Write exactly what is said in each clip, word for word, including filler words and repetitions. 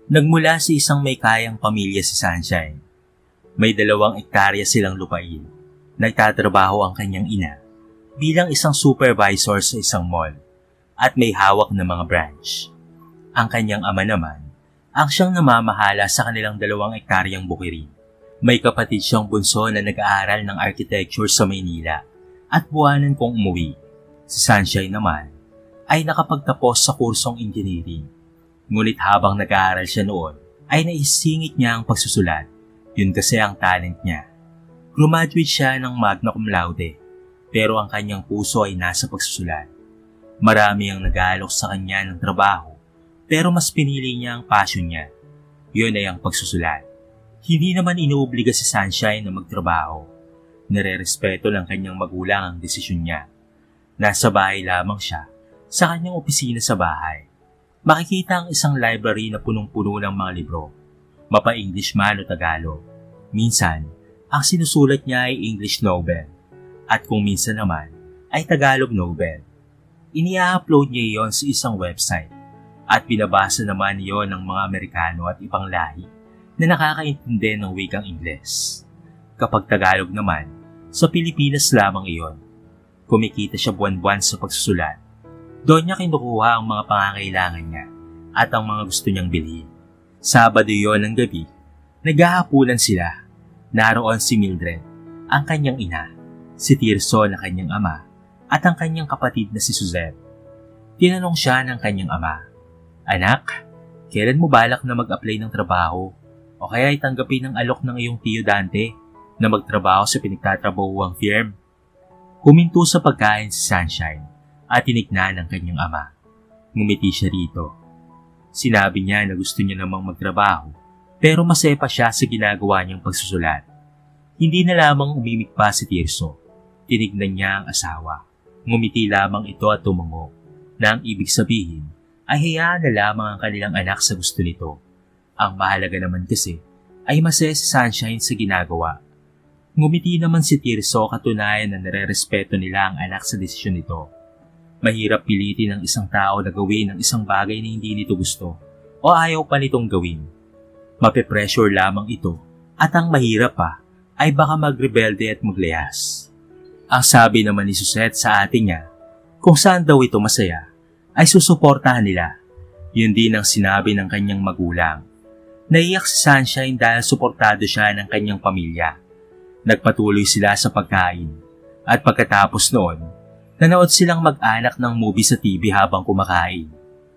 Nagmula sa isang may kayang pamilya si Sunshine. May dalawang ektarya silang lupain. Nagtatrabaho ang kanyang ina bilang isang supervisor sa isang mall at may hawak na mga branch. Ang kanyang ama naman ang siyang namamahala sa kanilang dalawang ektaryang bukirin. May kapatid siyang bunso na nag-aaral ng architecture sa Maynila at buwanan kong umuwi. Si Sunshine naman ay nakapagtapos sa kursong engineering. Ngunit habang nag-aaral siya noon, ay naisingit niya ang pagsusulat. Yun kasi ang talent niya. Graduate siya ng magna cum laude, pero ang kanyang puso ay nasa pagsusulat. Marami ang nag-aalok sa kanya ng trabaho, pero mas pinili niya ang passion niya. Yun ay ang pagsusulat. Hindi naman inuobliga si Sunshine na magtrabaho. Nare-respeto lang kanyang magulang ang desisyon niya. Nasa bahay lamang siya, sa kanyang opisina sa bahay. Makikita ang isang library na punong-puno ng mga libro, mapa-English man o Tagalog. Minsan, ang sinusulat niya ay English novel, at kung minsan naman, ay Tagalog novel. Ini-upload niya iyon sa isang website, at binabasa naman iyon ng mga Amerikano at ibang lahi na nakakaintindi ng wikang Ingles. Kapag Tagalog naman, sa Pilipinas lamang iyon. Kumikita siya buwan-buwan sa pagsusulat. Doon niya kinukuha ang mga pangangailangan niya at ang mga gusto niyang bilhin. Sabado yon ng gabi, naghahapunan sila. Naroon si Mildred, ang kanyang ina, si Tirso na kanyang ama, at ang kanyang kapatid na si Suzette. Tinanong siya ng kanyang ama, "Anak, kailan mo balak na mag-apply ng trabaho o kaya itanggapin ang alok ng iyong tiyo Dante na magtrabaho sa pinagtatrabahuang firm?" Huminto sa pagkain si Sunshine at tinignan ng kanyang ama. Ngumiti siya rito. Sinabi niya na gusto niya namang magtrabaho, pero masaya pa siya sa ginagawa niyang pagsusulat. Hindi na lamang umimik pa si Tirso. Tinignan niya ang asawa. Ngumiti lamang ito at tumango, na ang ibig sabihin ay hayaan na lamang ang kanilang anak sa gusto nito. Ang mahalaga naman kasi ay masaya si Sunshine sa ginagawa. Ngumiti naman si Tirso, katunayan na nare-respeto nila ang anak sa desisyon nito. Mahirap pilitin ang isang tao na gawin ang isang bagay na hindi nito gusto o ayaw pa nitong gawin. Mape-pressure lamang ito at ang mahirap pa ay baka magrebelde at maglayas. Ang sabi naman ni Suzette sa ate niya, kung saan daw ito masaya, ay susuportahan nila. Yun din ang sinabi ng kanyang magulang. Naiyak si Sunshine dahil suportado siya ng kanyang pamilya. Nagpatuloy sila sa pagkain at pagkatapos noon, nanood silang mag-anak ng movie sa T V habang kumakain.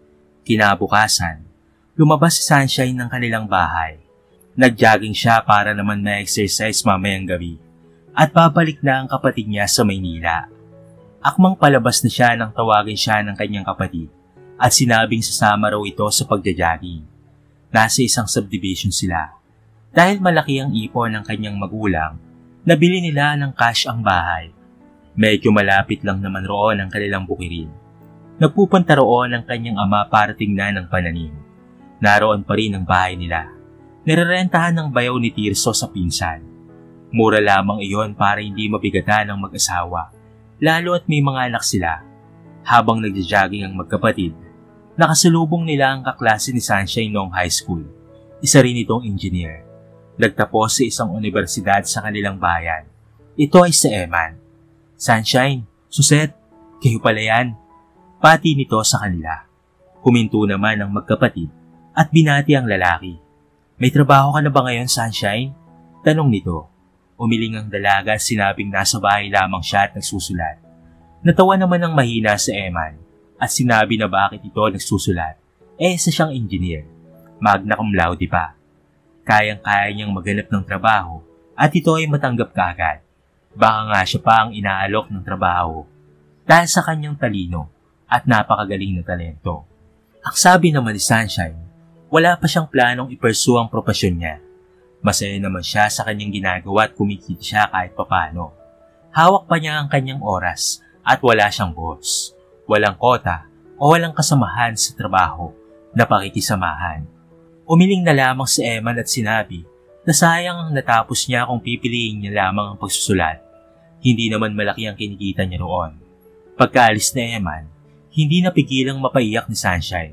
Kinabukasan, lumabas si Sunshine ng kanilang bahay. Nag-jogging siya para naman ma-exercise mamayang gabi at babalik na ang kapatid niya sa Maynila. Akmang palabas na siya nang tawagin siya ng kanyang kapatid at sinabing sasama raw ito sa pagja-jogging. Nasa isang subdivision sila. Dahil malaki ang ipon ng kanyang magulang, nabili nila ng cash ang bahay. Medyo malapit lang naman roon ang kanilang bukirin. Nagpupunta roon ang kanyang ama para tingnan ang pananim. Naroon pa rin ang bahay nila. Nirerentahan ng bayaw ni Tirso sa pinsan. Mura lamang iyon para hindi mabigatan ng mag-asawa, lalo at may mga anak sila. Habang nagja-jogging ang magkapatid, nakasalubong nila ang kaklase ni Sunshine noong high school. Isa rin itong engineer. Nagtapos sa isang universidad sa kanilang bayan. Ito ay si Eman. "Sunshine, Suzette, kayo pala yan." Pati nito sa kanila. Huminto naman ang magkapatid at binati ang lalaki. "May trabaho ka na ba ngayon, Sunshine?" Tanong nito. Umiling ang dalaga at sinabing nasa bahay lamang siya at nagsusulat. Natawa naman ng mahina si Eman at sinabi na bakit ito nagsusulat. Eh, isa siyang engineer. Magna cum laude pa. Kayang-kaya niyang maghanap ng trabaho at ito ay matanggap kaagad. Baka nga siya pa ang inaalok ng trabaho dahil sa kanyang talino at napakagaling na talento. Ang sabi naman ni Sunshine, wala pa siyang planong ipursue ang propasyon niya. Masaya naman siya sa kanyang ginagawa at kumikita siya kahit papano. Hawak pa niya ang kanyang oras at wala siyang boss. Walang kota o walang kasamahan sa trabaho na pakikisamahan. Umiling na lamang si Eman at sinabi na sayang ang natapos niya kung pipiliin niya lamang ang pagsusulat. Hindi naman malaki ang kinikita niya roon. Pagkaalis na Eman, hindi napigilang mapaiyak ni Sunshine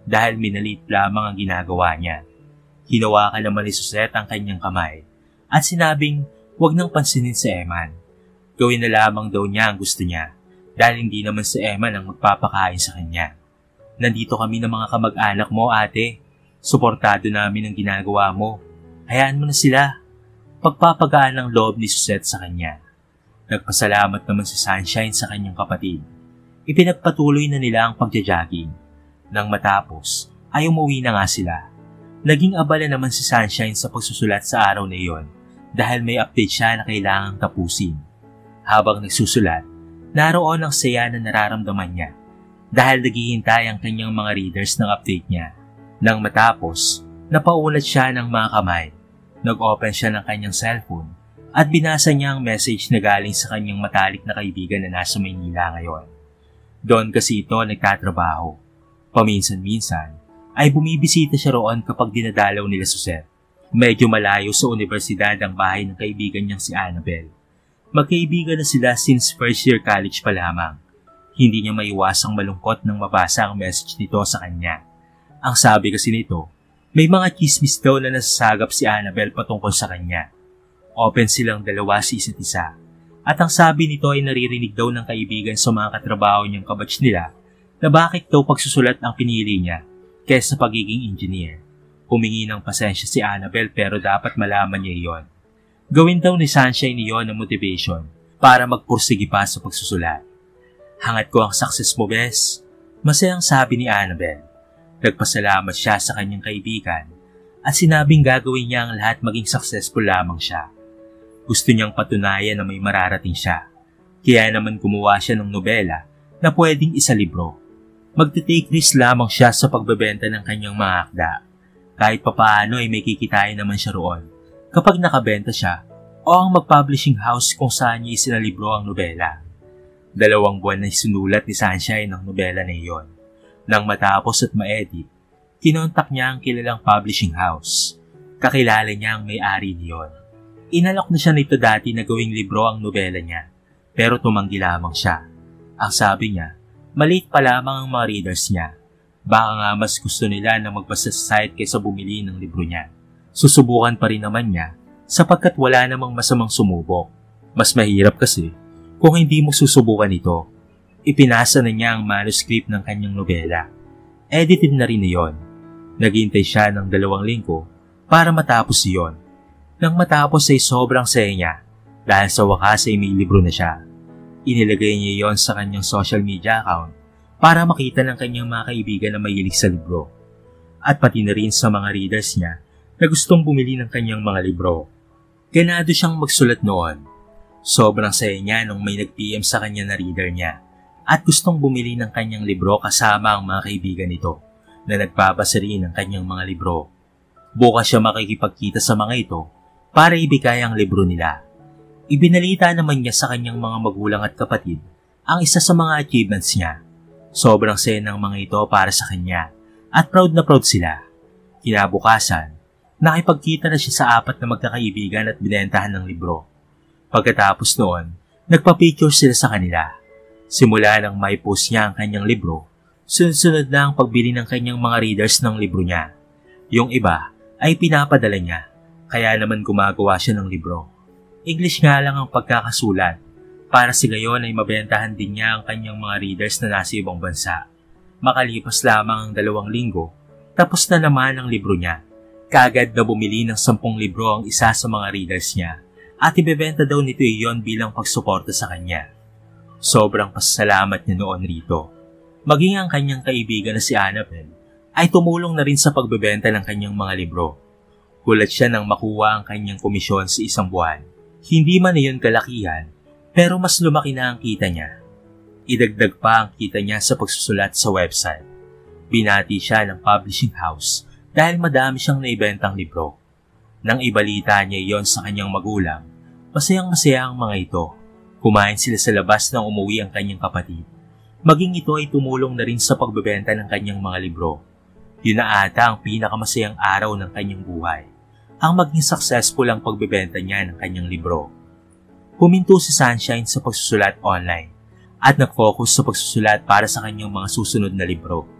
dahil minalit lamang ang ginagawa niya. Hinawakan naman ni Suzette ang kanyang kamay at sinabing huwag nang pansinin si Eman. Gawin na lamang daw niya ang gusto niya dahil hindi naman si Eman ang magpapakain sa kanya. Nandito kami ng mga kamag-anak mo, ate. Suportado namin ang ginagawa mo. Hayaan mo na sila. Pagpapagaan ng loob ni Suzette sa kanya. Nagpasalamat naman si Sunshine sa kanyang kapatid. Ipinagpatuloy na nila ang pagja-jogging. Nang matapos, ay umuwi na nga sila. Naging abala naman si Sunshine sa pagsusulat sa araw na iyon dahil may update siya na kailangang tapusin. Habang nagsusulat, naroon ang saya na nararamdaman niya dahil naghihintay ang kanyang mga readers ng update niya. Nang matapos, napaulat siya ng mga kamay. Nag-open siya ng kanyang cellphone at binasa niya ang message na galing sa kanyang matalik na kaibigan na nasa Maynila ngayon. Doon kasi ito nagtatrabaho. Paminsan-minsan ay bumibisita siya roon kapag dinadalaw nila Suzette. Medyo malayo sa universidad ang bahay ng kaibigan niyang si Annabel. Magkaibigan na sila since first year college pa lamang. Hindi niya maiwasang malungkot nang mabasa ang message nito sa kanya. Ang sabi kasi nito, may mga chismis daw na nasasagap si Annabel patungkol sa kanya. Open silang dalawa sa isa't isa. At ang sabi nito ay naririnig daw ng kaibigan sa mga katrabaho niyang kabatch nila na bakit daw pagsusulat ang pinili niya kaysa pagiging engineer. Humingi ng pasensya si Annabel pero dapat malaman niya iyon. Gawin daw ni Sunshine iyon ng motivation para magpursigi pa sa pagsusulat. Hangat ko ang success mo, bes. Masayang sabi ni Annabel. Nagpasalamat siya sa kanyang kaibigan at sinabing gagawin niya ang lahat maging successful lamang siya. Gusto niyang patunayan na may mararating siya. Kaya naman gumawa siya ng nobela na pwedeng isalibro. Magte-take risk lamang siya sa pagbebenta ng kanyang mga akda. Kahit papaano ay may kikitain naman siya roon kapag nakabenta siya o ang mag-publishing house kung saan niya isinalibro ang nobela. Dalawang buwan na sinulat ni Sunshine ang nobela na iyon. Nang matapos at ma-edit, kinontak niya ang kilalang publishing house. Kakilala niya ang may-ari niyon. Inalok na siya nito dati na gawing libro ang nobela niya, pero tumanggi lamang siya. Ang sabi niya, maliit pa lamang ang mga readers niya. Baka nga mas gusto nila na magbasa sa site kaysa bumili ng libro niya. Susubukan pa rin naman niya sapagkat wala namang masamang sumubok. Mas mahirap kasi kung hindi mo susubukan ito. Ipinasa na niya ang manuscript ng kanyang nobela. Edited na rin iyon. Naghintay siya ng dalawang linggo para matapos iyon. Nang matapos ay sobrang saya niya dahil sa wakas ay may libro na siya. Inilagay niya iyon sa kanyang social media account para makita ng kanyang mga kaibigan na mahilig sa libro. At pati na rin sa mga readers niya na gustong bumili ng kanyang mga libro. Ganado siyang magsulat noon. Sobrang saya niya nung may nag-P M sa kanya na reader niya at gustong bumili ng kanyang libro kasama ang mga kaibigan nito na nagbabasa rin ng kanyang mga libro. Bukas siya makikipagkita sa mga ito para ibigay ang libro nila. Ibinalita naman niya sa kanyang mga magulang at kapatid ang isa sa mga achievements niya. Sobrang saya ng mga ito para sa kanya at proud na proud sila. Kinabukasan, nakipagkita na siya sa apat na magkakaibigan at binentahan ng libro. Pagkatapos noon, nagpa-picture sila sa kanila. Simula nang may post niya ang kanyang libro, sunod-sunod na ang pagbili ng kanyang mga readers ng libro niya. Yung iba ay pinapadala niya, kaya naman gumagawa siya ng libro. English nga lang ang pagkakasulat, para sa gayon ay mabentahan din niya ang kanyang mga readers na nasa ibang bansa. Makalipas lamang ang dalawang linggo, tapos na naman ang libro niya. Kaagad na bumili ng sampung libro ang isa sa mga readers niya at ibebenta daw nito iyon bilang pagsuporta sa kanya. Sobrang pasasalamat niya noon rito. Maging ang kanyang kaibigan na si Annabel ay tumulong na rin sa pagbebenta ng kanyang mga libro. Gulat siya nang makuha ang kanyang komisyon sa isang buwan. Hindi man iyon kalakihan, pero mas lumaki na ang kita niya. Idagdag pa ang kita niya sa pagsusulat sa website. Binati siya ng publishing house dahil madami siyang naibentang libro. Nang ibalita niya iyon sa kanyang magulang, masayang masaya ang mga ito. Kumain sila sa labas nang umuwi ang kanyang kapatid. Maging ito ay tumulong na rin sa pagbebenta ng kanyang mga libro. Yun na ata ang pinakamasayang araw ng kanyang buhay. Ang maging successful ang pagbebenta niya ng kanyang libro. Huminto si Sunshine sa pagsusulat online at nag-focus sa pagsusulat para sa kanyang mga susunod na libro.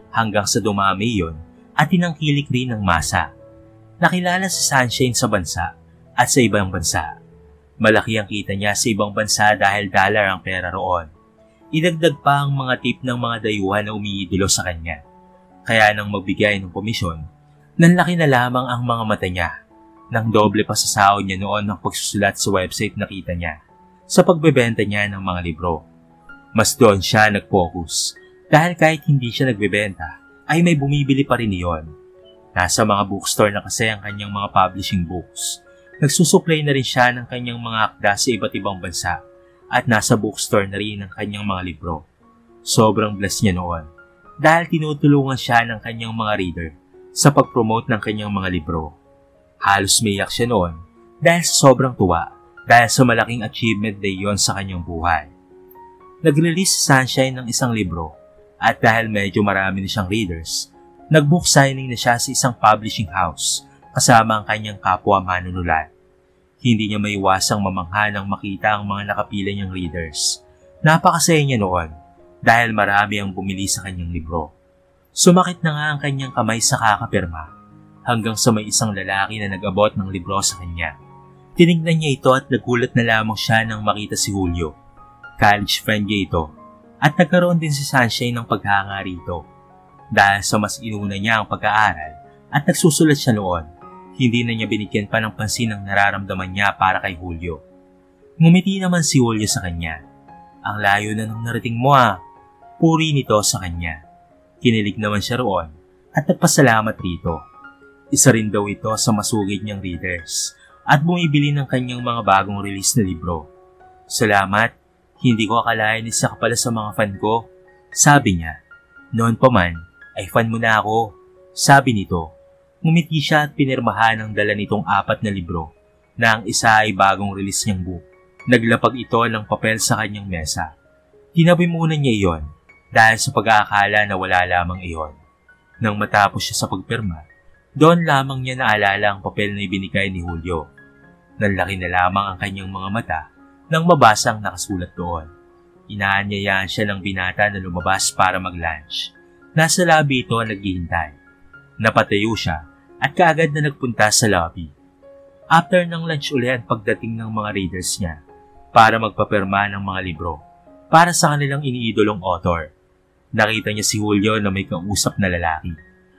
hanggang sa dumami yon at tinangkilik rin ng masa. Nakilala si Sunshine sa bansa at sa ibang bansa. Malaki ang kita niya sa ibang bansa dahil dollar ang pera roon. Idagdag pa ang mga tip ng mga dayuhan na umiidolo sa kanya. Kaya nang magbigay ng komisyon, nanlaki na lamang ang mga mata niya. Nang doble pa sa sahod niya noon ng pagsusulat sa website na kita niya sa pagbebenta niya ng mga libro. Mas doon siya nag-focus dahil kahit hindi siya nagbebenta ay may bumibili pa rin iyon. Nasa mga bookstore na kasi ang kanyang mga publishing books. Nagsusupply na rin siya ng kanyang mga akda sa iba't ibang bansa at nasa bookstore na rin ang kanyang mga libro. Sobrang blessed niya noon dahil tinutulungan siya ng kanyang mga reader sa pag-promote ng kanyang mga libro. Halos maiyak siya noon dahil sa sobrang tuwa dahil sa malaking achievement na iyon sa kanyang buhay. Nag-release si Sunshine ng isang libro at dahil medyo marami na siyang readers, nag-book signing na siya sa isang publishing house kasama ang kanyang kapwa manunulat. Hindi niya maiwasang mamangha nang makita ang mga nakapila niyang readers. Napakasaya niya noon dahil marami ang bumili sa kanyang libro. Sumakit na nga ang kanyang kamay sa kakapirma hanggang sa may isang lalaki na nag-abot ng libro sa kanya. Tinignan niya ito at nagulat na lamang siya nang makita si Julio. College friend niya ito at nagkaroon din si Sunshine ng paghanga rito. Dahil sa mas inuna niya ang pag-aaral at nagsusulat siya noon, hindi na niya binigyan pa ng pansin ang nararamdaman niya para kay Julio. Ngumiti naman si Julio sa kanya. Ang layo na nang narating mo ah. Puri nito sa kanya. Kinilig naman siya roon at nagpasalamat rito. Isa rin daw ito sa masugid niyang readers at bumibili ng kanyang mga bagong release na libro. Salamat, hindi ko akalain isa ka pala sa mga fan ko, sabi niya. Noon pa man, ay fan mo na ako, sabi nito. Ngumiti siya at pinirmahan ang dala nitong apat na libro na ang isa ay bagong release niyang book. Naglapag ito ng papel sa kanyang mesa. Tinabi muna niya iyon dahil sa pag-aakala na wala lamang iyon. Nang matapos siya sa pagpirma, doon lamang niya naalala ang papel na ibinigay ni Julio. Nanlaki na lamang ang kanyang mga mata nang mabasa ang nakasulat doon. Inaanyayaan siya ng binata na lumabas para mag-lunch. Nasa lobby ito naghihintay. Napatayo siya at kaagad na nagpunta sa lobby. After ng lunch ulit pagdating ng mga readers niya para magpapirma ng mga libro para sa kanilang iniidolong author. Nakita niya si Julio na may kausap na lalaki.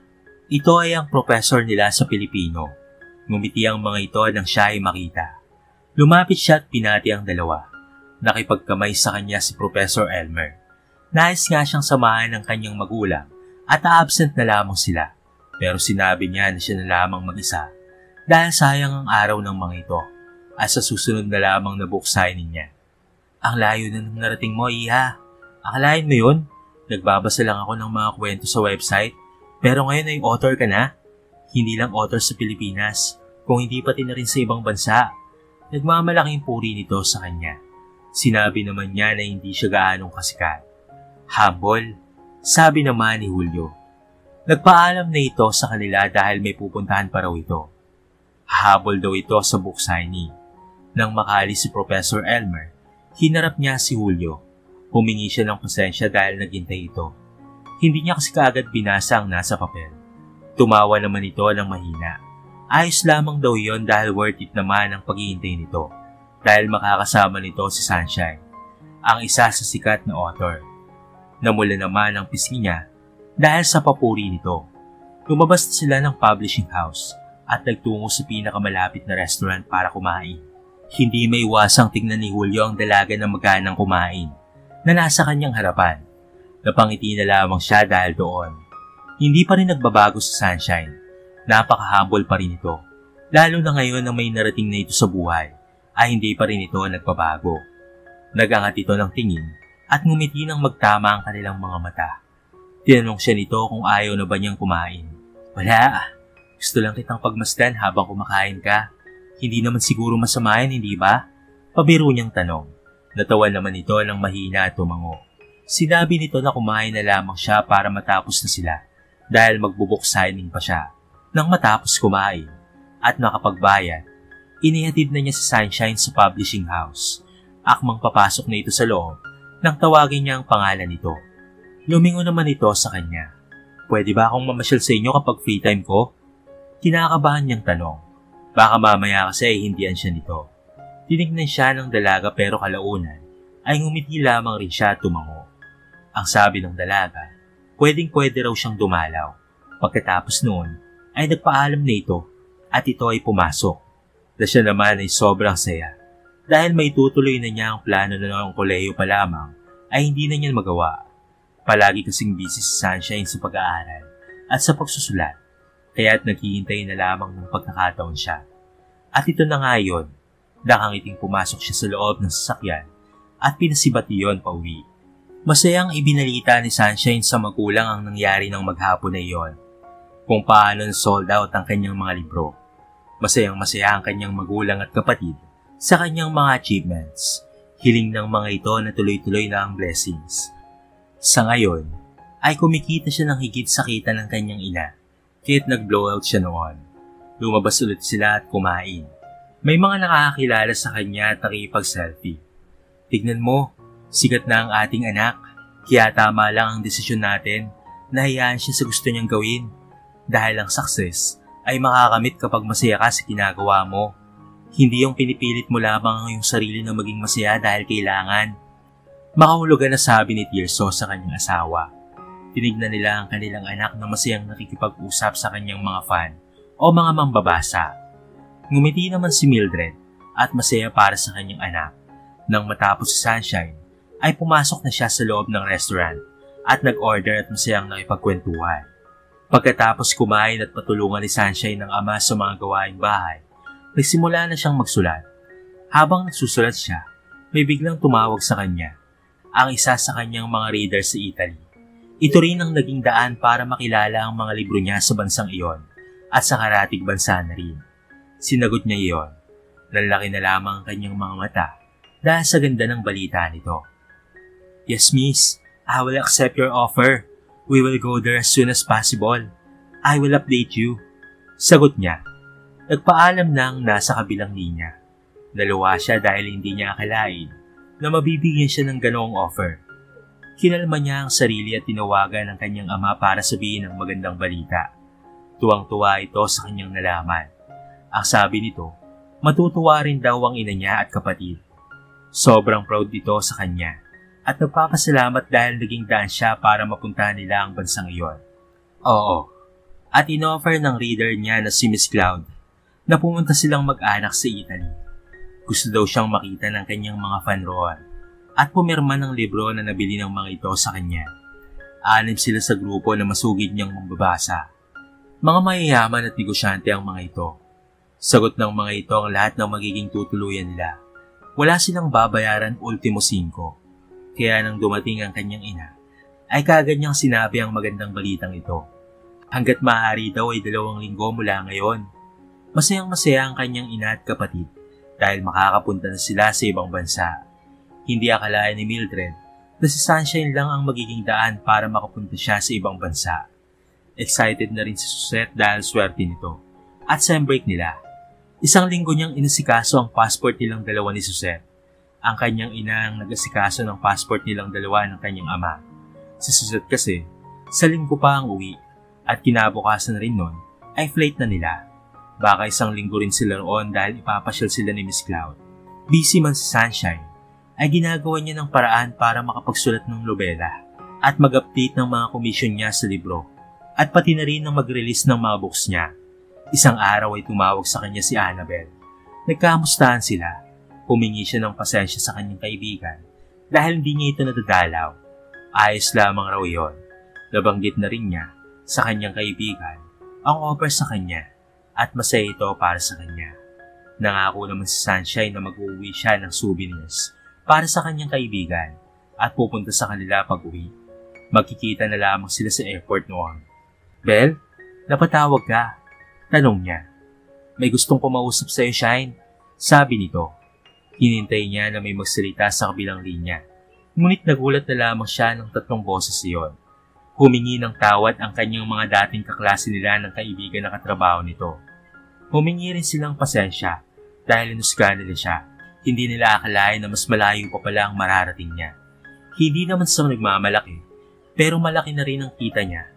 Ito ay ang professor nila sa Pilipino. Ngumiti ang mga ito nang siya ay makita. Lumapit siya at pinati ang dalawa. Nakipagkamay sa kanya si Professor Elmer. Nais nga siyang samahan ng kanyang magulang at absent na lamang sila. Pero sinabi niya na siya na lamang mag-isa dahil sayang ang araw ng mga ito at sa susunod na lamang na book signing niya. Ang layo na nang narating mo, Iha. Akalain mo yun? Nagbabasa lang ako ng mga kwento sa website pero ngayon ay author ka na. Hindi lang author sa Pilipinas, kung hindi pati na rin sa ibang bansa. Nagmamalaking puri nito sa kanya. Sinabi naman niya na hindi siya gaanong kasikat. Humble, sabi naman ni Julio. Nagpaalam na ito sa kanila dahil may pupuntahan pa raw ito. Habol daw ito sa book signing. Nang makalis si Professor Elmer, hinarap niya si Julio. Humingi siya ng pasensya dahil naghintay ito. Hindi niya kasi kaagad binasa ang nasa papel. Tumawa naman ito ng mahina. Ayos lamang daw yon dahil worth it naman ang paghihintay nito. Dahil makakasama nito si Sunshine, ang isa sa sikat na author. Namula naman ang pisngi niya dahil sa papuri nito. Lumabas na sila ng publishing house at nagtungo sa pinakamalapit na restaurant para kumain. Hindi may iwasang tingnan ni Julio ang dalaga na maganang kumain na nasa kanyang harapan. Napangiti na lamang siya dahil doon. Hindi pa rin nagbabago sa Sunshine. Napaka-humble pa rin ito. Lalo na ngayon na may narating na ito sa buhay ay hindi pa rin ito nagbabago. Nagangat ito ng tingin at ngumiti nang magtama ang kanilang mga mata. Tinanong siya nito kung ayaw na ba niyang kumain. Wala, gusto lang kitang pagmasdan habang kumakain ka. Hindi naman siguro masama yan, hindi ba? Pabiro niyang tanong. Natawa naman ito ng mahina at tumango. Sinabi nito na kumain na lamang siya para matapos na sila dahil magbubook signing pa siya. Nang matapos kumain at nakapagbayad, inihatid na niya si Sunshine sa publishing house. Akmang papasok na ito sa loob nang tawagin niya ang pangalan nito. Lumingon naman ito sa kanya. Pwede ba akong mamasyal sa inyo kapag free time ko? Kinakabahan niyang tanong. Baka mamaya kasi ay hindihan siya nito. Tinignan siya ng dalaga pero kalaunan ay ngumiti lamang rin siya at tumango. Ang sabi ng dalaga, pwedeng pwede raw siyang dumalaw. Pagkatapos noon ay nagpaalam na ito at ito ay pumasok. Na siya naman ay sobrang saya dahil may tutuloy na niya ang plano na ng kolehiyo pa lamang ay hindi na niya magawa. Palagi kasing busy si Sunshine sa pag-aaral at sa pagsusulat kaya't naghihintay na lamang ng pagkakataon siya. At ito na nga yun, nakangiting pumasok siya sa loob ng sasakyan at pinasibati yon pa uwi. Masayang ibinalita ni Sunshine sa magulang ang nangyari ng maghapon na iyon, kung paano sold out ang kanyang mga libro. Masayang masaya ang kanyang magulang at kapatid sa kanyang mga achievements. Hiling ng mga ito na tuloy-tuloy na ang blessings. Sa ngayon, ay kumikita siya ng higit sa kita ng kanyang ina, kaya't nag-blowout siya noon. Lumabas ulit sila at kumain. May mga nakakakilala sa kanya at nakikipag-selfie. Tignan mo, sikat na ang ating anak, kaya tama lang ang desisyon natin na hayaan siya sa gusto niyang gawin. Dahil ang success ay makakamit kapag masaya ka sa ginagawa mo. Hindi yung pinipilit mo lamang ang iyong sarili na maging masaya dahil kailangan. Makahulugan na sabi ni Tirso sa kanyang asawa. Tinignan nila ang kanilang anak na masayang nakikipag-usap sa kanyang mga fan o mga mambabasa. Ngumiti naman si Mildred at masaya para sa kanyang anak. Nang matapos si Sunshine, ay pumasok na siya sa loob ng restaurant at nag-order at masayang nakipagkwentuhan. Pagkatapos kumain at patulungan ni Sunshine ng ama sa mga gawaing bahay, nagsimula na siyang magsulat. Habang nagsusulat siya, may biglang tumawag sa kanya, ang isa sa kanyang mga reader sa Italy. Ito rin ang naging daan para makilala ang mga libro niya sa bansang iyon at sa karatig bansa na rin. Sinagot niya iyon. Lalaki na lamang ang kanyang mga mata dahil sa ganda ng balita nito. Yes, miss. I will accept your offer. We will go there as soon as possible. I will update you. Sagot niya. Nagpaalam nang nasa kabilang linya. Naluwa siya dahil hindi niya akalain na mabibigyan siya ng ganoong offer. Kinalma niya ang sarili at tinawagan ang kanyang ama para sabihin ang magandang balita. Tuwang-tuwa ito sa kanyang nalaman. Ang sabi nito, matutuwa rin daw ang ina niya at kapatid. Sobrang proud ito sa kanya at nagpapasalamat dahil naging daan siya para mapuntahan nila ang bansang iyon. Oo, at inoffer ng reader niya na si Miss Cloud na pumunta silang mag-anak sa Italy. Gusto daw siyang makita ng kanyang mga fan roon at pumirma ng libro na nabili ng mga ito sa kanya. Anim sila sa grupo na masugid niyang mambabasa. Mga mayayaman at negosyante ang mga ito. Sagot ng mga ito ang lahat ng magiging tutuluyan nila. Wala silang babayaran ultimo singko. Kaya nang dumating ang kanyang ina, ay kaagad niyang sinabi ang magandang balitang ito. Hanggat maaari daw ay dalawang linggo mula ngayon. Masayang masaya ang kanyang ina at kapatid dahil makakapunta na sila sa ibang bansa. Hindi akalain ni Mildred na si Sunshine lang ang magiging daan para makapunta siya sa ibang bansa. Excited na rin si Suzette dahil swerte nito. At sa break nila, isang linggo niyang inasikaso ang passport nilang dalawa ni Suzette. Ang kanyang ina ang nag-asikaso ng passport nilang dalawa ng kanyang ama. Si Suzette kasi, sa linggo pa ang uwi at kinabukasan rin nun ay flight na nila. Baka isang linggo rin sila roon dahil ipapasyal sila ni Miss Cloud. Busy man si Sunshine, ay ginagawa niya ng paraan para makapagsulat ng nobela at mag-update ng mga komisyon niya sa libro at pati na rin ng mag-release ng mga books niya. Isang araw ay tumawag sa kanya si Annabel. Nagkamustahan sila. Humingi siya ng pasensya sa kanyang kaibigan dahil hindi niya ito nadadalaw. Ayos lamang raw iyon. Nabanggit na rin niya sa kanyang kaibigan ang offer sa kanya at masaya ito para sa kanya. Nangako naman si Sunshine na mag-uwi siya ng souvenirs para sa kanyang kaibigan at pupunta sa kanila pag-uwi. Magkikita na lamang sila sa airport noon. Bel, napatawag ka? Tanong niya. May gustong pumausap sa'yo, Shine. Sabi nito. Hinintay niya na may magsalita sa kabilang linya. Ngunit nagulat na lamang siya ng tatlong boses iyon. Humingi ng tawad ang kanyang mga dating kaklase nila ng kaibigan na katrabaho nito. Humingi rin silang pasensya dahil inusgahan nila siya. Hindi nila akalain na mas malayo pa pala ang mararating niya. Hindi naman sa nagmamalaki, pero malaki na rin ang kita niya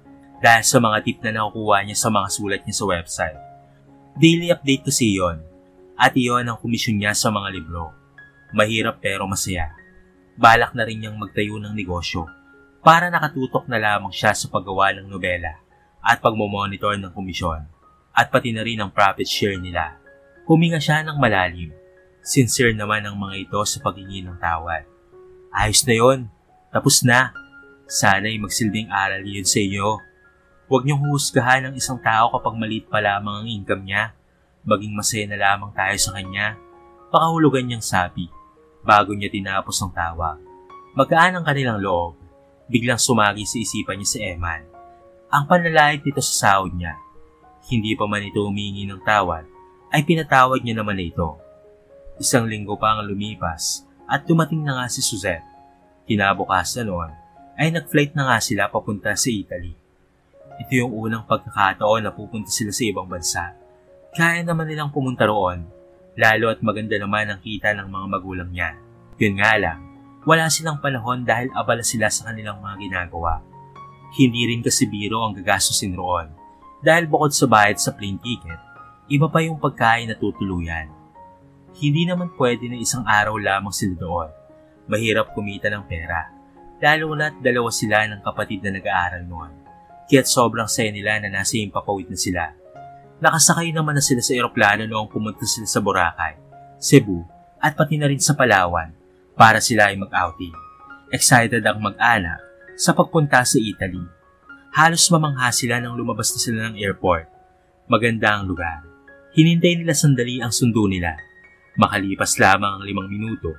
dahil sa mga tip na nakukuha niya sa mga sulat niya sa website. Daily update kasi yon, at iyon ang komisyon niya sa mga libro. Mahirap pero masaya. Balak na rin niyang magtayo ng negosyo para nakatutok na lamang siya sa paggawa ng nobela at pagmomonitor ng komisyon at pati na rin ang profit share nila. Huminga siya ng malalim. Sincere naman ang mga ito sa paghingi ng tawad. Ayos na yon. Tapos na. Sana'y magsilbing aral yun sa inyo. Huwag niyong huhusgahan ng isang tao kapag maliit pa lamang ang income niya. Maging masaya na lamang tayo sa kanya. Pakahulugan niyang sabi, bago niya tinapos ang tawag. Magaan ang kanilang loob. Biglang sumagi sa isipan niya si Eman. Ang panlalait nito sa sahod niya. Hindi pa man ito humingi ng tawad, ay pinatawad niya naman ito. Isang linggo pa ang lumipas at dumating na nga si Suzette. Kinabukasan noon ay nag-flight na nga sila papunta sa Italy. Ito yung unang pagkakataon na pupunta sila sa ibang bansa. Kaya naman nilang pumunta roon, lalo at maganda naman ang kita ng mga magulang niya. Yun nga lang, wala silang panahon dahil abala sila sa kanilang mga ginagawa. Hindi rin kasi biro ang gagastusin roon, dahil bukod sa bayad sa plane ticket, iba pa yung pagkain na tutuluyan. Hindi naman pwede na isang araw lamang sila doon. Mahirap kumita ng pera, lalo na't dalawa sila ng kapatid na nag-aaral noon. Kaya't sobrang saya nila na nasa impapawid na sila. Nakasakay naman na sila sa eroplano noong pumunta sila sa Boracay, Cebu at pati na rin sa Palawan para sila ay mag-outing. Excited ang mag-anak sa pagpunta sa Italy. Halos mamangha sila nang lumabas na sila ng airport. Maganda ang lugar. Hinintay nila sandali ang sundo nila. Makalipas lamang ang limang minuto,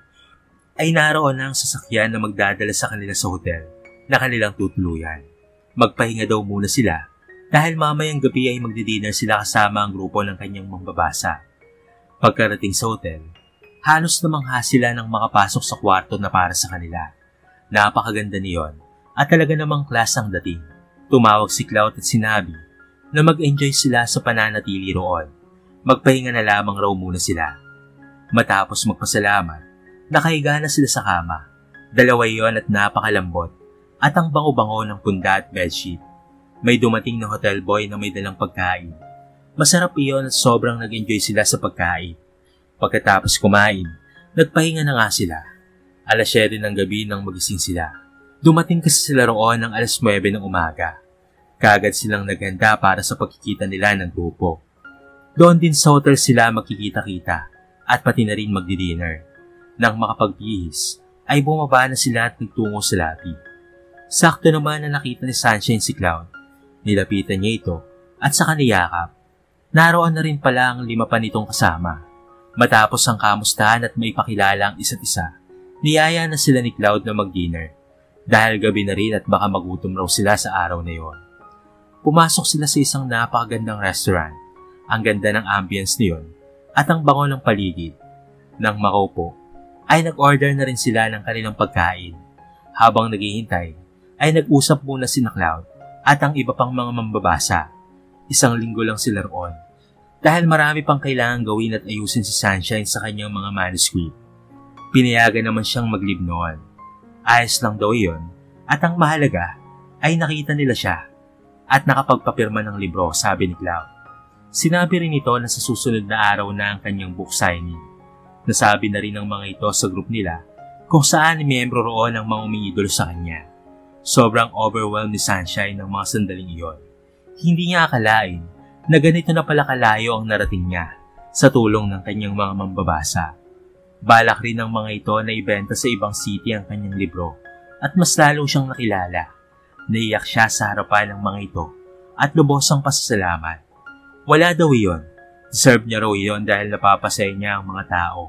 ay naroon na ang sasakyan na magdadala sa kanila sa hotel na kanilang tutuluyan. Magpahinga daw muna sila dahil mamayang gabi ay magdi-dinner sila kasama ang grupo ng kanyang mambabasa. Pagkarating sa hotel, halos namangha sila nang makapasok sa kwarto na para sa kanila. Napakaganda niyon at talaga namang class ang dating. Tumawag si Cloud at sinabi na mag-enjoy sila sa pananatili roon. Magpahinga na lamang raw muna sila. Matapos magpasalamat, nakahiga na sila sa kama. Dalawa yon at napakalambot at ang bango-bango ng punda at bedsheet. May dumating na hotel boy na may dalang pagkain. Masarap iyon at sobrang nag-enjoy sila sa pagkain. Pagkatapos kumain, nagpahinga na nga sila. alas siyete ng gabi nang magising sila. Dumating kasi sila roon ng alas nuwebe ng umaga. Kagad silang naghanda para sa pagkikita nila ng grupo. Doon din sa hotel sila magkikita-kita at pati na rin magdi-dinner. Nang makapagpihis, ay bumaba na sila at nagtungo sa lobby. Sakto naman na nakita ni Sunshine si Cloud. Nilapitan niya ito at saka niyakap. Naroon na rin pala ang lima pa nitong kasama. Matapos ang kamustahan at may pakilala ang isa't isa, niyaya na sila ni Cloud na mag-dinner. Dahil gabi na rin at baka magutom raw sila sa araw na yon. Pumasok sila sa isang napakagandang restaurant. Ang ganda ng ambience niyon at ang bango ng paligid. Nang makaupo, ay nag-order na rin sila ng kanilang pagkain. Habang naghihintay, ay nag-usap muna si Cloud at ang iba pang mga mambabasa. Isang linggo lang sila roon. Dahil marami pang kailangan gawin at ayusin si Sunshine sa kanyang mga manuscript. Pinayagan naman siyang mag-leave noon. Ayos lang daw iyon at ang mahalaga ay nakita nila siya at nakapagpapirma ng libro, sabi ni Cloud. Sinabi rin ito na sa susunod na araw na ang kanyang book signing. Nasabi na rin ng mga ito sa group nila kung saan miyembro roon ang mga umiidolo sa kanya. Sobrang overwhelmed ni Sunshine ng mga sandaling iyon. Hindi niya akalain na ganito na pala kalayo ang narating niya sa tulong ng kanyang mga mambabasa. Balak rin ng mga ito na ibenta sa ibang city ang kanyang libro at mas lalo siyang nakilala. Naiyak siya sa harapan ng mga ito at lubos ang pasasalamat. Wala daw iyon. Deserve niya raw iyon dahil napapasaya niya ang mga tao.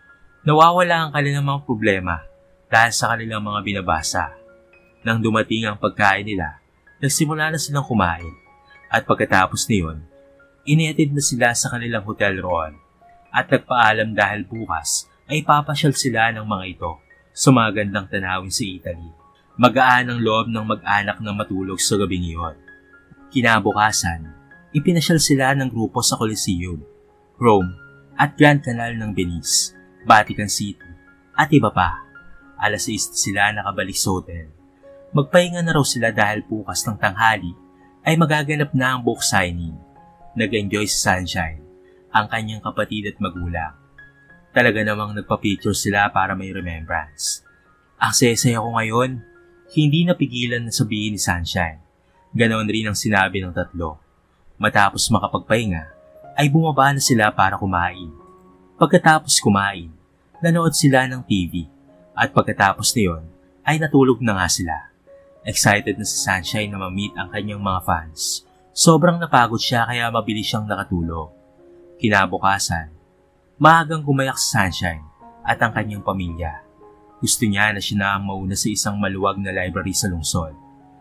Nawawala ang kanilang mga problema dahil sa kanilang mga binabasa. Nang dumating ang pagkain nila, nagsimula na silang kumain at pagkatapos niyon, inihatid na sila sa kanilang hotel roon at nagpaalam dahil bukas ay papasyal sila ng mga ito sa mga gandang tanawin sa Italy. Magaan ang loob ng mag-anak na matulog sa gabing iyon. Kinabukasan, ipinasyal sila ng grupo sa Coliseum, Rome at Grand Canal ng Venice, Vatican City at iba pa. alas sais sila nakabalik sa hotel. Magpahinga na raw sila dahil bukas ng tanghali ay magaganap na ang book signing. Nag-enjoy si Sunshine, ang kanyang kapatid at magulang. Talaga namang nagpa-picture sila para may remembrance. Ang saya-saya ko ngayon, hindi napigilan na sabihin ni Sunshine. Ganon rin ang sinabi ng tatlo. Matapos makapagpahinga, ay bumaba na sila para kumain. Pagkatapos kumain, nanood sila ng T V. At pagkatapos niyon, ay natulog na nga sila. Excited na si Sunshine na ma-meet ang kanyang mga fans. Sobrang napagod siya kaya mabilis siyang nakatulog. Kinabukasan, maagang gumayak si Sunshine at ang kanyang pamilya. Gusto niya na siya na ang mauna sa isang maluwag na library sa lungsod.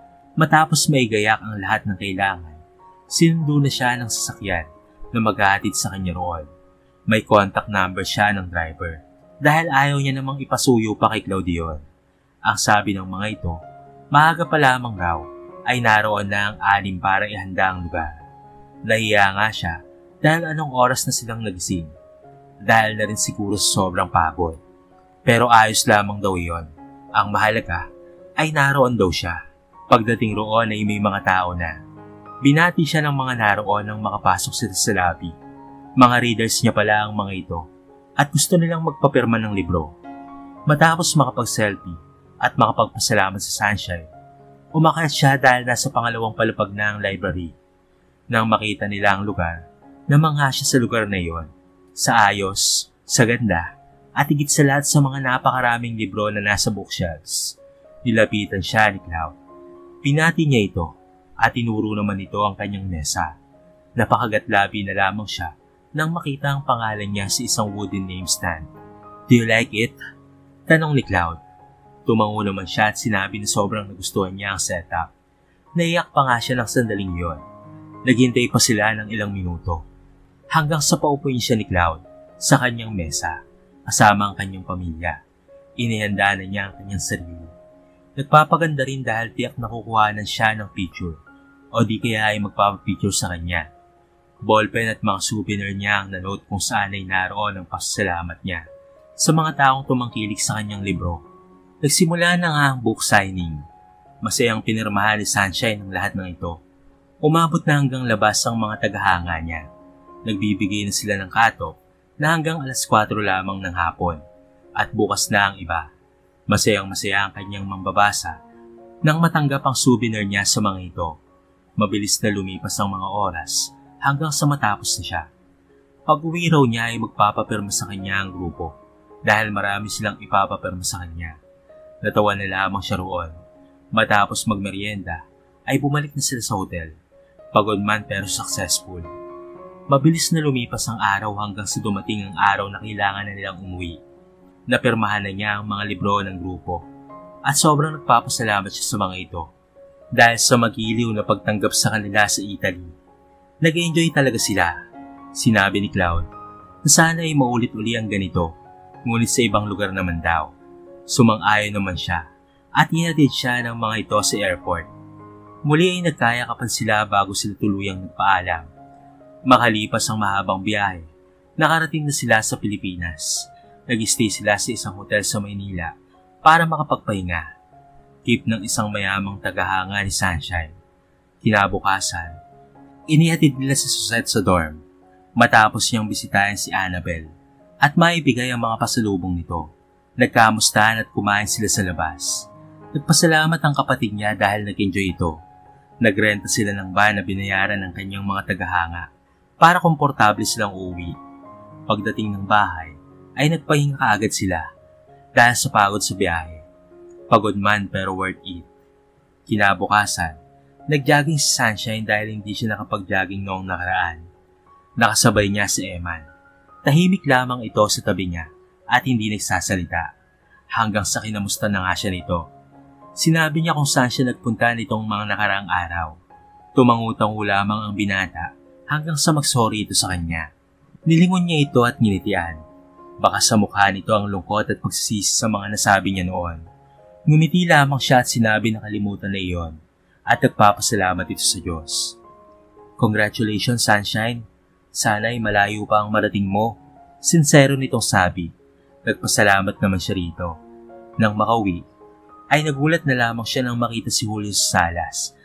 Matapos may gayak ang lahat ng kailangan, sinundo na siya ng sasakyan na maghahatid sa kanya roon. May contact number siya ng driver dahil ayaw niya namang ipasuyo pa kay Claudion. Ang sabi ng mga ito, maaga pa lamang raw ay naroon na ang anim para ihanda ang lugar. Nahiya nga siya dahil anong oras na silang nagising. Dahil na rin siguro sa sobrang pagod. Pero ayos lamang daw iyon. Ang mahalaga ay naroon daw siya. Pagdating roon ay may mga tao na. Binati siya ng mga naroon nang makapasok sila sa lobby. Mga readers niya pala ang mga ito at gusto nilang magpapirma ng libro. Matapos makapag-selfie at makapagpasalamat sa Sunshine, umakyat siya dahil nasa pangalawang palapag na ang library. Nang makita nila ang lugar, namangha siya sa lugar na iyon. Sa ayos, sa ganda, at higit sa lahat sa mga napakaraming libro na nasa bookshelves. Nilapitan siya ni Cloud. Pinati niya ito at tinuro naman ito ang kanyang mesa. Napakagatlabi na lamang siya nang makita ang pangalan niya sa isang wooden name stand. Do you like it? Tanong ni Cloud. Tumango naman siya at sinabi na sobrang nagustuhan niya ang setup. Naiyak pa nga siya ng sandaling yon. Naghintay pa sila ng ilang minuto. Hanggang sa paupuin siya ni Cloud sa kanyang mesa, kasama ang kanyang pamilya. Inihanda na niya ang kanyang sarili. Nagpapaganda rin dahil tiyak nakukuhanan siya ng picture o di kaya ay magpapapicture sa kanya. Ballpen at mga souvenir niya ang nanote kung saan ay naroon ang pasasalamat niya sa mga taong tumangkilik sa kanyang libro. Nagsimula na nga ang book signing. Masayang pinirmahan ni Sunshine ang lahat ng ito. Umabot na hanggang labas ang mga tagahanga niya. Nagbibigay na sila ng katok na hanggang alas kwatro lamang ng hapon at bukas na ang iba. Masayang masaya ang kanyang mambabasa nang matanggap ang souvenir niya sa mga ito. Mabilis na lumipas ang mga oras hanggang sa matapos na siya. Pag-uwi raw niya ay magpapapirma sa kanya ang grupo dahil marami silang ipapapirma sa kanya. Natawa na lamang siya roon. Matapos magmerienda ay bumalik na sila sa hotel. Pagod man pero successful. Mabilis na lumipas ang araw hanggang sa dumating ang araw na kailangan na nilang umuwi. Napirmahan na niya ang mga libro ng grupo at sobrang nagpapasalamat siya sa mga ito dahil sa magiliw na pagtanggap sa kanila sa Italy. Nag-enjoy talaga sila. Sinabi ni Cloud na sana ay maulit-uli ang ganito, ngunit sa ibang lugar naman daw. Sumang-ayon naman siya at hinatid siya ng mga ito sa airport. Muli ay nagkayakapan sila bago sila tuluyang nagpaalam. Makalipas ang mahabang biyahe, nakarating na sila sa Pilipinas. Nag-stay sila sa isang hotel sa Maynila para makapagpahinga. Keep ng isang mayamang tagahanga ni Sunshine. Kinabukasan, inihatid nila si Suzette sa dorm matapos niyang bisitahin si Annabel at maibigay ang mga pasalubong nito. Nagkamustahan at kumain sila sa labas. Nagpasalamat ang kapatid niya dahil nag-enjoy ito. Nagrenta sila ng van na binayaran ng kanyang mga tagahanga para komportable silang uuwi. Pagdating ng bahay, ay nagpahinga kaagad sila dahil sa pagod sa biyahe. Pagod man pero worth it. Kinabukasan, nag-jogging si Sunshine dahil hindi siya nakapag-jogging noong nakaraan. Nakasabay niya si Eman. Tahimik lamang ito sa tabi niya at hindi nagsasalita hanggang sa kinamusta na nga siya nito. Sinabi niya kung saan siya nagpunta nitong mga nakaraang araw. Tumangutango lamang ang binata hanggang sa mag-sorry ito sa kanya. Nilingon niya ito at nginitian. Baka sa mukha nito ang lungkot at pagsisisi sa mga nasabi niya noon. Ngumiti lamang siya at sinabi na kalimutan na iyon at nagpapasalamat ito sa Diyos. Congratulations, Sunshine. Sana ay malayo pa ang marating mo. Sincero nitong sabi. Nagpasalamat naman siya rito. Nang makauwi, ay nagulat na lamang siya nang makita si Julio sa salas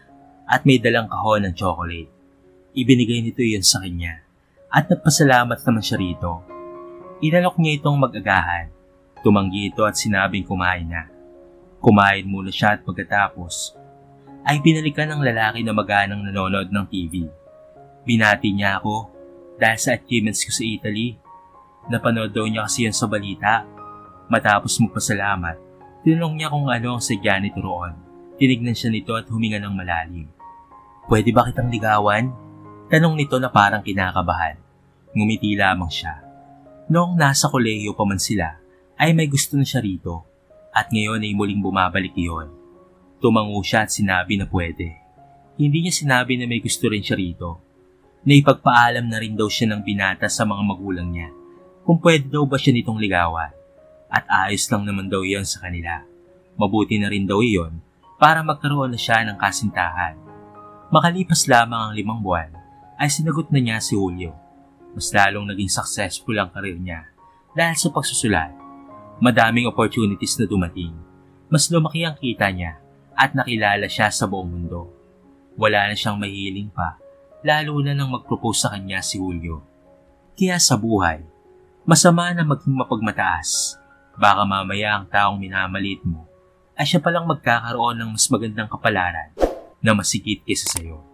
at may dalang kahon ng chocolate. Ibinigay nito yun sa kanya at nagpasalamat naman siya rito. Inalok niya itong mag-agahan. Tumanggi ito at sinabing kumain na. Kumain muna siya at pagkatapos ay binalikan ng lalaki na maganang nanonood ng T V. Binati niya ako dahil sa achievements ko sa Italy. Napanood daw niya kasi yan sa balita. Matapos magpasalamat, tinanong niya kung ano ang sadya nito roon. Tinignan siya nito at huminga ng malalim. Pwede ba kitang ligawan? Tanong nito na parang kinakabahan. Ngumiti lamang siya. Noong nasa kolehiyo pa man sila, ay may gusto na siya rito. At ngayon ay muling bumabalik iyon. Tumango siya at sinabi na pwede. Hindi niya sinabi na may gusto rin siya rito. Naipagpaalam na rin daw siya ng binata sa mga magulang niya kung pwede daw ba siya nitong ligawan. At ayos lang naman daw iyon sa kanila. Mabuti na rin daw iyon para magkaroon na siya ng kasintahan. Makalipas lamang ang limang buwan, ay sinagot na niya si Julio. Mas lalong naging successful ang karir niya dahil sa pagsusulat. Madaming opportunities na dumating. Mas lumaki ang kita niya at nakilala siya sa buong mundo. Wala na siyang mahiling pa, lalo na nang mag-propose sa kanya si Julio. Kaya sa buhay, masama na maging mapagmataas. Baka mamaya ang taong minamalit mo ay siya palang magkakaroon ng mas magandang kapalaran na masigit kaysa sayo.